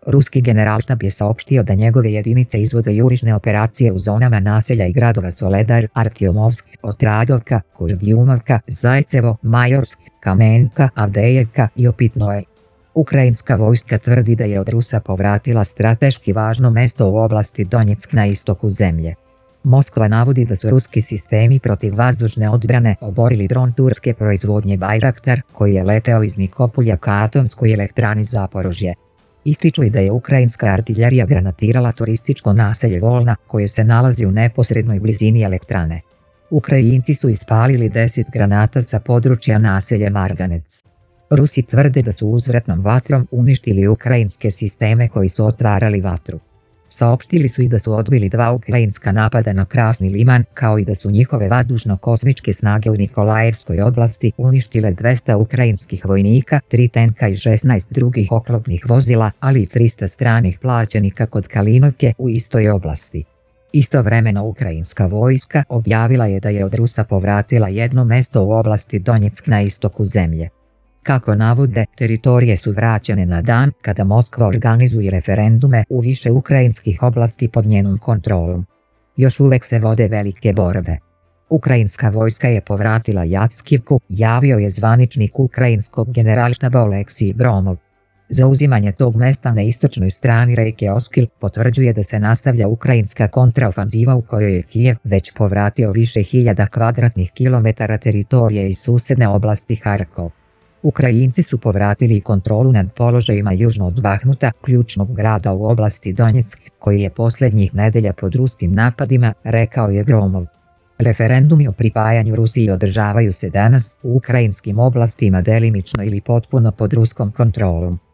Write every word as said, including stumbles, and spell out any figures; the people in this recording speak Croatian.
Ruski generalštab je saopštio da njegove jedinice izvode jurišne operacije u zonama naselja i gradova Soledar, Artiomovsk, Otradovka, Kurdjumovka, Zajcevo, Majorsk, Kamenka, Avdejevka i Opitnoje. Ukrajinska vojska tvrdi da je od Rusa povratila strateški važno mesto u oblasti Donjeck na istoku zemlje. Moskva navodi da su ruski sistemi protivvazdušne odbrane oborili dron turske proizvodnje Bayraktar koji je leteo iz Nikopolja ka atomskoj elektrani Zaporožje. Ističu i da je ukrajinska artiljerija granatirala turističko naselje Volna koje se nalazi u neposrednoj blizini elektrane. Ukrajinci su ispalili deset granata sa područja naselja Marganec. Rusi tvrde da su uzvratnom vatrom uništili ukrajinske sisteme koji su otvarali vatru. Saopštili su i da su odbili dva ukrajinska napada na Krasni Liman, kao i da su njihove vazdušno-kosmičke snage u Nikolajevskoj oblasti uništile dvesta ukrajinskih vojnika, tri tenka i šesnaest drugih oklopnih vozila, ali i trista stranih plaćenika kod Kalinovke u istoj oblasti. Istovremeno ukrajinska vojska objavila je da je od Rusa povratila jedno mesto u oblasti Donjeck na istoku zemlje. Kako navode, teritorije su vraćene na dan kada Moskva organizuje referendume u više ukrajinskih oblasti pod njenom kontrolom. Još uvek se vode velike borbe. Ukrajinska vojska je povratila Jackivku, javio je zvaničnik ukrajinskog generalštaba Oleksij Gromov. Zauzimanje tog mesta na istočnoj strani reke Oskil potvrđuje da se nastavlja ukrajinska kontraofanziva u kojoj je Kijev već povratio više hiljada kvadratnih kilometara teritorije iz susedne oblasti Harkov. Ukrajinci su povratili kontrolu nad položajima južno od Bahmuta, ključnog grada u oblasti Donjeck, koji je posljednjih nedelja pod ruskim napadima, rekao je Gromov. Referendumi o pripajanju Rusiji održavaju se danas u ukrajinskim oblastima delimično ili potpuno pod ruskom kontrolom.